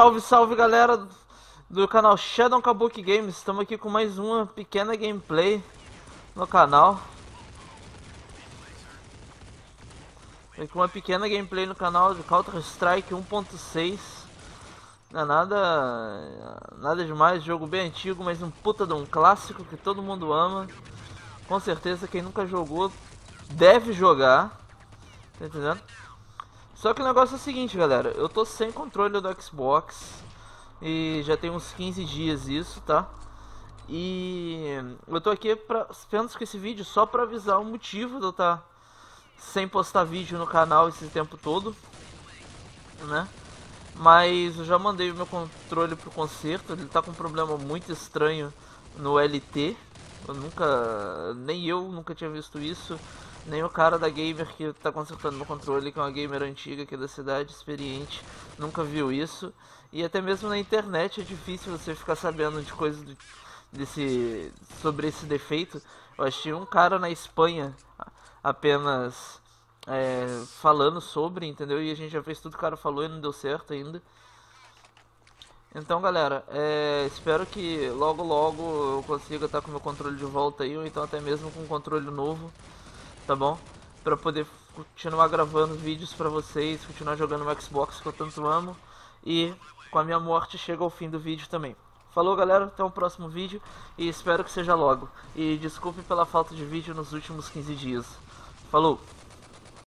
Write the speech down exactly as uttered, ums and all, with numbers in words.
Salve, salve galera do canal Shadow Kabuki Games. Estamos aqui com mais uma pequena gameplay no canal. Aqui com uma pequena gameplay no canal de Counter Strike um ponto seis. Não é nada, nada demais, jogo bem antigo, mas um puta de um clássico que todo mundo ama. Com certeza quem nunca jogou deve jogar, tá entendendo? Só que o negócio é o seguinte, galera, eu tô sem controle do Xbox e já tem uns quinze dias isso, tá? E eu tô aqui pra, apenas com esse vídeo só pra avisar o motivo de eu estar sem postar vídeo no canal esse tempo todo, né? Mas eu já mandei o meu controle pro conserto, ele tá com um problema muito estranho no L T. Eu nunca, nem eu nunca tinha visto isso. Nem o cara da gamer que tá consertando meu controle, que é uma gamer antiga aqui da cidade, experiente, nunca viu isso. E até mesmo na internet é difícil você ficar sabendo de coisas do, desse, sobre esse defeito. Eu achei um cara na Espanha apenas é, falando sobre, entendeu? E a gente já fez tudo que o cara falou e não deu certo ainda. Então galera, é, espero que logo logo eu consiga estar com meu controle de volta aí, ou então até mesmo com um controle novo, tá bom? Pra poder continuar gravando vídeos pra vocês, continuar jogando no Xbox que eu tanto amo. E com a minha morte chega ao fim do vídeo também. Falou galera, até o próximo vídeo e espero que seja logo. E desculpe pela falta de vídeo nos últimos quinze dias. Falou!